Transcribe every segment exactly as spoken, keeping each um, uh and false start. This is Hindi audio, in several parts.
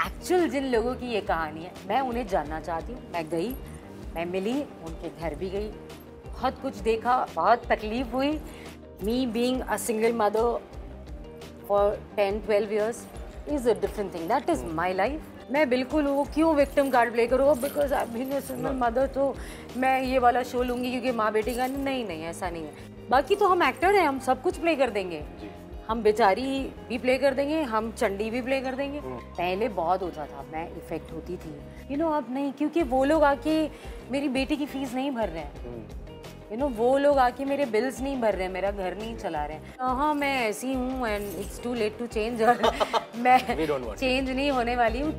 एक्चुअल जिन लोगों की ये कहानी है, मैं उन्हें जानना चाहती हूँ। मैं गई, मैं मिली, उनके घर भी गई, बहुत कुछ देखा, बहुत तकलीफ हुई। Me being a single mother for ten twelve years is a different thing, that is my life. मैं बिल्कुल वो क्यों विक्टिम कार्ड प्ले करूँ because I being a single mother तो मैं ये वाला शो लूंगी क्योंकि माँ बेटी का नहीं नहीं ऐसा नहीं है। बाकी तो हम एक्टर हैं, हम सब कुछ प्ले कर देंगे, हम बेचारी भी प्ले कर देंगे, हम चंडी भी प्ले कर देंगे। पहले बहुत होता था, मैं इफेक्ट होती थी, यू नो अब नहीं, क्योंकि वो लोग आके मेरी बेटी की फीस नहीं भर रहे हैं, यू नो वो लोग आके मेरे बिल्स नहीं भर रहे हैं, मेरा घर नहीं चला रहे हैं। हाँ मैं ऐसी हूँ and it's too late to change और मैं चेंज नहीं होने वाली हूँ।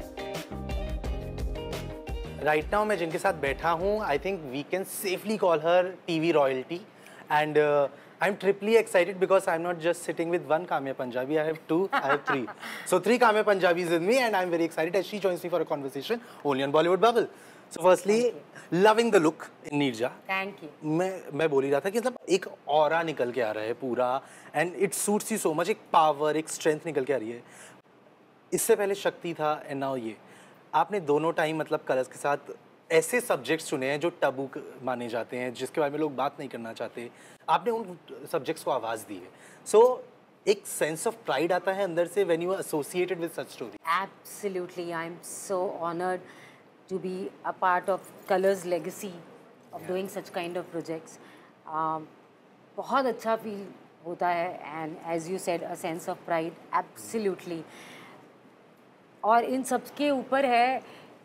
राइट नाउ मैं जिनके साथ बैठा हूँ, I think we can safely call her TV royalty and I'm triply excited because I'm not just sitting with one Kamya Punjabi, I have two, I have three. So three Kamya Punjabis with me and I'm very excited as she joins me for a conversation only on Bollywood Bubble. So firstly, loving the look in Neerja. Thank you. मैं मैं बोल ही रहा था कि मतलब एक ऑरा निकल के आ रहा है पूरा and it suits you so much, एक power, एक strength निकल के आ रही है। इससे पहले शक्ति था and now ये। आपने दोनों टाइम मतलब कलर्स के साथ ऐसे सब्जेक्ट्स चुने हैं जो टबू माने जाते हैं, जिसके बारे में लोग बात नहीं करना चाहते, आपने उन सब्जेक्ट्स को आवाज़ दी है। सो so, एक सेंस ऑफ प्राइड आता है अंदर से when you are associated with such story. Absolutely, I am so honoured to be a part of Colors legacy of doing such kind of projects. बहुत अच्छा फील होता है and as you said a sense of pride, absolutely. और इन सब के ऊपर है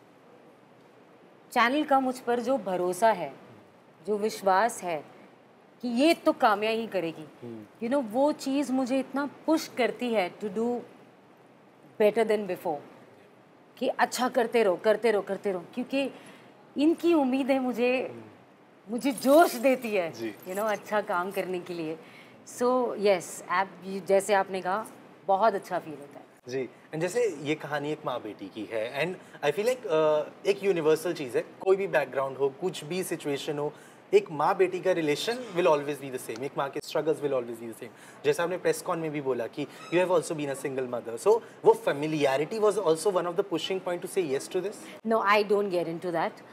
चैनल का मुझ पर जो भरोसा है, जो विश्वास है कि ये तो कामया ही करेगी, यू नो वो चीज़ मुझे इतना पुश करती है to do better than before, कि अच्छा करते रहो करते रहो करते रहो, क्योंकि इनकी उम्मीदें मुझे मुझे जोश देती है, यू नो अच्छा काम करने के लिए। सो यस, आप जैसे आपने कहा बहुत अच्छा फील होता है जी। एंड जैसे ये कहानी एक माँ बेटी की है एंड आई फील लाइक एक यूनिवर्सल चीज़ है, कोई भी बैकग्राउंड हो, कुछ भी सिचुएशन हो, एक माँ बेटी का relation will always be the same, एक माँ के struggles will always be the same. जैसे आपने प्रेस कॉन में भी बोला कि you have also been a single mother, so वो familiarity was also one of the pushing point to say yes to this? No, I don't get into that.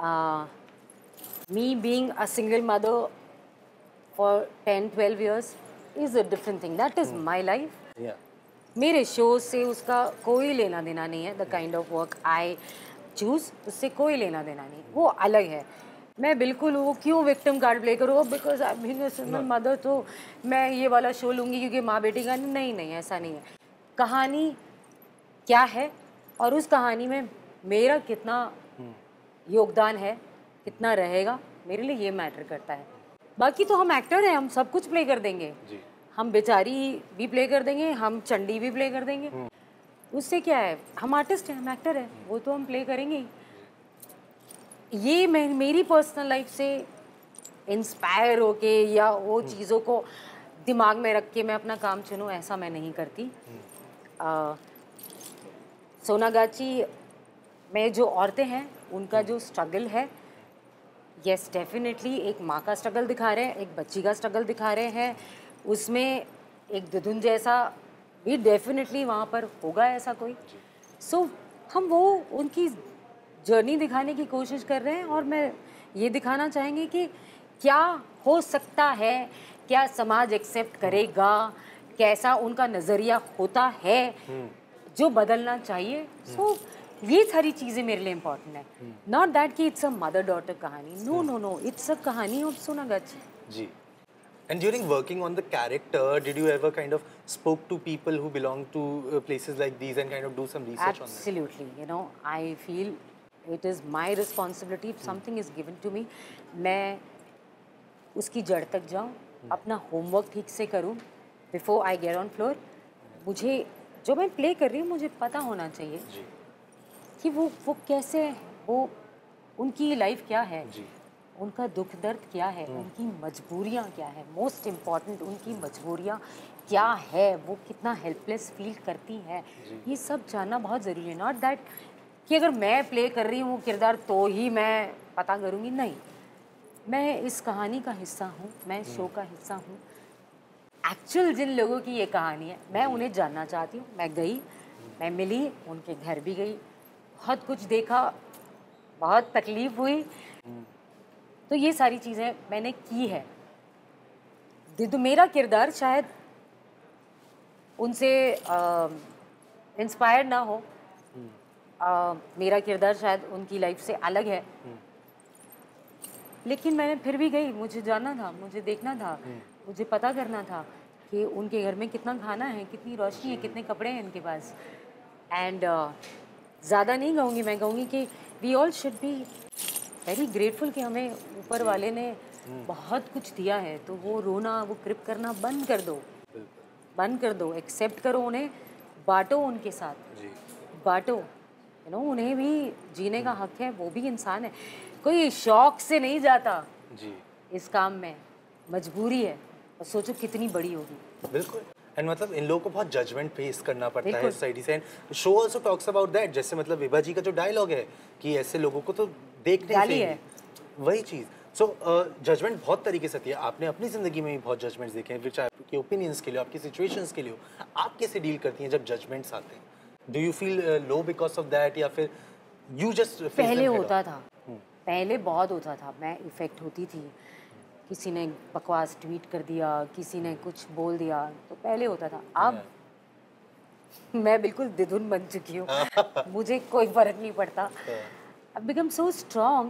Me being a single mother for ten twelve years is a different thing, that is my life. मेरे शो से उसका कोई लेना देना नहीं है, the kind of work I choose उससे कोई लेना देना नहीं, वो अलग है। मैं बिल्कुल वो क्यों विक्टिम कार्ड प्ले करूँ because I being a single mother तो मैं ये वाला शो लूँगी क्योंकि माँ बेटी का नहीं नहीं ऐसा नहीं है। कहानी क्या है और उस कहानी में मेरा कितना योगदान है, कितना रहेगा, मेरे लिए ये मैटर करता है। बाकी तो हम एक्टर हैं, हम सब कुछ प्ले कर देंगे, हम बेचारी भी प्ले कर देंगे, हम चंडी भी प्ले कर देंगे, उससे क्या है, हम आर्टिस्ट हैं, हम एक्टर हैं, वो तो हम प्ले करेंगे ही। ये मैं मेरी पर्सनल लाइफ से इंस्पायर होके या वो चीज़ों को दिमाग में रख के मैं अपना काम चुनूँ, ऐसा मैं नहीं करती। आ, सोनागाची में जो औरतें हैं उनका जो स्ट्रगल है, यस डेफिनेटली एक माँ का स्ट्रगल दिखा रहे हैं, एक बच्ची का स्ट्रगल दिखा रहे हैं, उसमें एक दुधुन जैसा भी डेफिनेटली वहाँ पर होगा ऐसा कोई। सो so, हम वो उनकी जर्नी दिखाने की कोशिश कर रहे हैं और मैं ये दिखाना चाहेंगे कि क्या हो सकता है, क्या समाज एक्सेप्ट करेगा, कैसा उनका नज़रिया होता है जो बदलना चाहिए। सो so, ये सारी चीज़ें मेरे लिए इम्पोर्टेंट है, नॉट दैट कि इट्स अ मदर डॉटर कहानी, no no no, it's a कहानी of Sonagachi ji. And during working on the character, did you ever kind of spoke to people who belong to uh, places like these and kind of do some research on that? Absolutely, you know, I feel it is my responsibility if something is given to me, मैं उसकी जड़ तक जाऊँ, अपना होमवर्क ठीक से करूँ before I get on floor. मुझे जो मैं प्ले कर रही हूँ मुझे पता होना चाहिए कि वो वो कैसे, वो उनकी लाइफ क्या है, उनका दुख दर्द क्या है, उनकी मजबूरियाँ क्या है, मोस्ट इम्पॉर्टेंट उनकी मजबूरियाँ क्या है, वो कितना हेल्पलेस फील करती है, ये सब जानना बहुत ज़रूरी है। नॉट दैट कि अगर मैं प्ले कर रही हूँ वो किरदार तो ही मैं पता करूँगी, नहीं, मैं इस कहानी का हिस्सा हूँ, मैं शो का हिस्सा हूँ। एक्चुअल जिन लोगों की ये कहानी है मैं उन्हें जानना चाहती हूँ। मैं गई, मैं मिली, उनके घर भी गई, बहुत कुछ देखा, बहुत तकलीफ हुई। तो ये सारी चीज़ें मैंने की है। तो मेरा किरदार शायद उनसे इंस्पायर ना हो, आ, मेरा किरदार शायद उनकी लाइफ से अलग है, लेकिन मैं फिर भी गई। मुझे जाना था, मुझे देखना था, मुझे पता करना था कि उनके घर में कितना खाना है, कितनी रोशनी है, कितने कपड़े हैं इनके पास। एंड ज़्यादा नहीं कहूँगी, मैं कहूँगी कि we all should be very grateful कि हमें ऊपर वाले ने बहुत कुछ दिया है। तो वो रोना, वो क्रिप करना बंद कर दो, बंद कर दो, एक्सेप्ट करो उन्हें, बांटो उनके साथ, बांटो, यू नो, उन्हें भी जीने का हक है, वो भी इंसान है। कोई शौक से नहीं जाता जी इस काम में, मजबूरी है, और सोचो कितनी बड़ी होगी। बिल्कुल। एंड मतलब इन लोगों को बहुत जजमेंट फेस करना पड़ता है सोसाइटी से। And show also talks about that, जैसे मतलब विभा जी का जो डायलॉग है कि ऐसे लोगों को तो देखने से है वही चीज़। सो जजमेंट बहुत तरीके से आती है। आपने अपनी ज़िंदगी में भी बहुत जजमेंट्स देखे हैं, फिर चाहे आपके ओपिनियंस के लिए, आपकी सिचुएशंस के लिए हो। आप कैसे डील करती हैं जब जजमेंट्स आते हैं? Do you feel low because of that, या फिर यू जस्ट? पहले होता था, पहले बहुत होता था, मैं इफेक्ट होती थी। किसी ने बकवास ट्वीट कर दिया, किसी ने कुछ बोल दिया, तो पहले होता था। अब मैं बिल्कुल दिधुन बन चुकी हूँ, मुझे कोई फर्क नहीं पड़ता। अब बिकम सो स्ट्रॉन्ग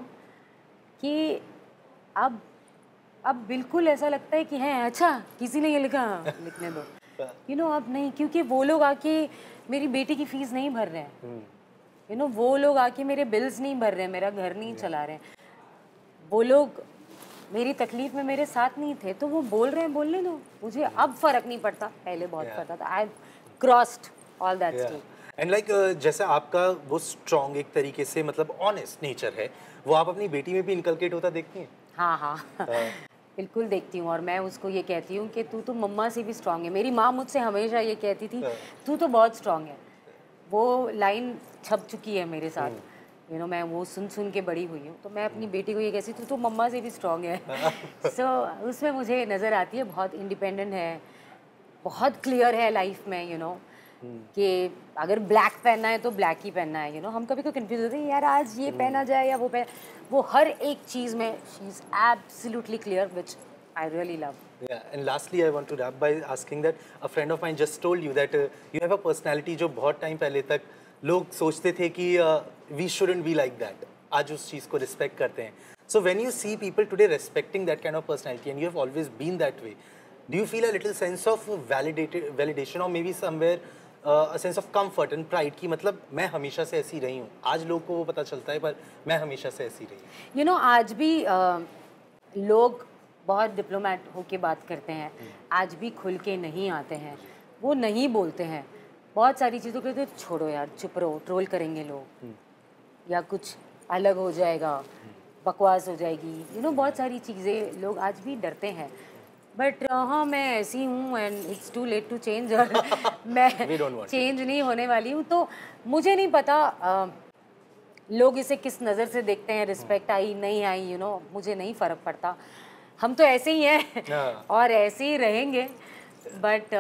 कि अब अब बिल्कुल ऐसा लगता है कि है अच्छा किसी ने ये लिखा, लिखने दो, यू नो। अब नहीं, क्योंकि वो लोग आके मेरी बेटी की फीस नहीं भर रहे हैं, यू नो, वो लोग आके मेरे बिल्स नहीं भर रहे हैं, मेरा घर नहीं चला रहे हैं, वो लोग मेरी तकलीफ में मेरे साथ नहीं थे, तो वो बोल रहे हैं, बोलने दो, मुझे अब फर्क नहीं पड़ता। पहले बहुत yeah. पड़ता था। I crossed all that stage. And like जैसे आपका वो स्ट्रॉन्ग एक तरीके से मतलब ऑनेस्ट नेचर है, वो आप अपनी बेटी में भी इनकलकेट होता देखती हैं? हाँ हाँ बिल्कुल देखती हूँ, और मैं उसको ये कहती हूँ कि तू तो मम्मा से भी स्ट्रॉन्ग है। मेरी माँ मुझसे हमेशा ये कहती थी, तू तो बहुत स्ट्रॉन्ग है। वो लाइन छप चुकी है मेरे साथ, यू नो, मैं वो सुन सुन के बड़ी हुई हूँ। तो मैं अपनी बेटी को ये कहती हूँ, तू तो मम्मा से भी स्ट्रॉन्ग है। सो so, उसमें मुझे नज़र आती है बहुत इंडिपेंडेंट है, बहुत क्लियर है लाइफ में, यू नो, कि अगर ब्लैक पहनना है तो ब्लैक ही पहनना है, यू नो। हम कभी कोई कंफ्यूज होते हैं यार आज ये पहना जाए या वो पहन, वो हर एक चीज़ में she is absolutely clear, which I really love. Yeah, and lastly I want to wrap by asking that a friend of mine just told you that uh, you have a personality जो बहुत टाइम पहले तक लोग सोचते थे कि uh, we shouldn't be like that, आज उस चीज़ को रिस्पेक्ट करते हैं। So when you see people today respecting that kind of personality and you have always been that way, do you feel a little sense of validated validation or maybe somewhere uh, a sense of comfort and pride कि मतलब मैं हमेशा से ऐसी रही हूँ? आज लोग को वो पता चलता है पर मैं हमेशा से ऐसी रही हूँ। You know, आज भी uh, लोग बहुत डिप्लोमेट होके बात करते हैं, आज भी खुल के नहीं आते हैं, वो नहीं बोलते हैं, बहुत सारी चीज़ों के लिए छोड़ो यार, चुप रहो, ट्रोल करेंगे लोग या कुछ अलग हो जाएगा, बकवास हो जाएगी, यू नो, बहुत सारी चीज़ें लोग आज भी डरते हैं। बट हाँ, मैं ऐसी हूँ and it's too late to change, और मैं चेंज नहीं होने वाली हूँ। तो मुझे नहीं पता आ, लोग इसे किस नज़र से देखते हैं, रिस्पेक्ट आई नहीं आई, यू नो, मुझे नहीं फ़र्क पड़ता। हम तो ऐसे ही हैं और ऐसे ही रहेंगे। But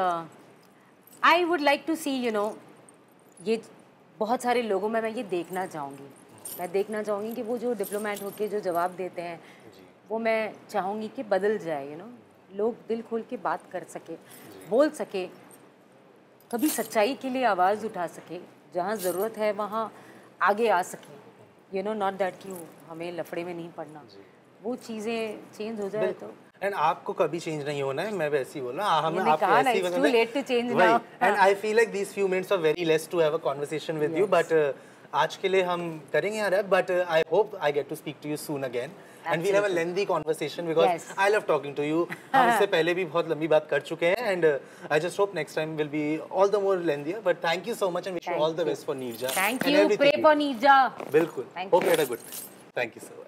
I would like to see, you know, ये बहुत सारे लोगों में मैं ये देखना चाहूँगी, मैं देखना चाहूँगी कि वो जो डिप्लोमेट होके जो जवाब देते हैं वो मैं चाहूँगी कि बदल जाए, यू नो, लोग दिल खोल के बात कर सके, बोल सके, कभी सच्चाई के लिए आवाज़ उठा सके, जहाँ ज़रूरत है वहाँ आगे आ सके, यू नो, नॉट दैट कि हमें लफड़े में नहीं पड़ना। वो चीज़ें चेंज हो जाए तो। एंड आपको कभी चेंज नहीं होना है, मैं वैसे ही बोल रहा हूँ, हम आपको ऐसे ही बस too late to change now. And I feel like these few minutes are very less to have a conversation with you, but आज के लिए हम करेंगे यार, but I hope I get to speak to you soon again and will have a lengthy conversation because I love talking to you. हम इससे पहले भी बहुत लंबी बात कर चुके हैं and I just hope next time will be all the more lengthier, but thank you so much and wish you all the best for Neerja. Thank you, pray for Neerja. बिल्कुल, hope you had a good. Thank you so much.